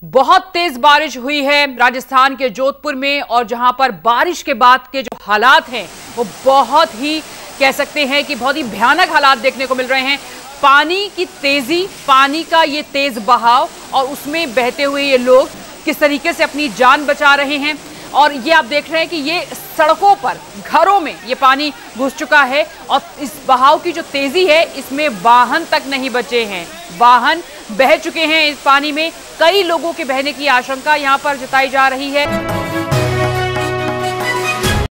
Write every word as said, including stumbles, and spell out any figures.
बहुत तेज बारिश हुई है राजस्थान के जोधपुर में, और जहां पर बारिश के बाद के जो हालात हैं वो बहुत ही कह सकते हैं कि बहुत ही भयानक हालात देखने को मिल रहे हैं। पानी की तेजी, पानी का ये तेज बहाव और उसमें बहते हुए ये लोग किस तरीके से अपनी जान बचा रहे हैं। और ये आप देख रहे हैं कि ये सड़कों पर, घरों में ये पानी घुस चुका है और इस बहाव की जो तेजी है इसमें वाहन तक नहीं बचे हैं, वाहन बह चुके हैं इस पानी में। कई लोगों के बहने की आशंका यहां पर जताई जा रही है।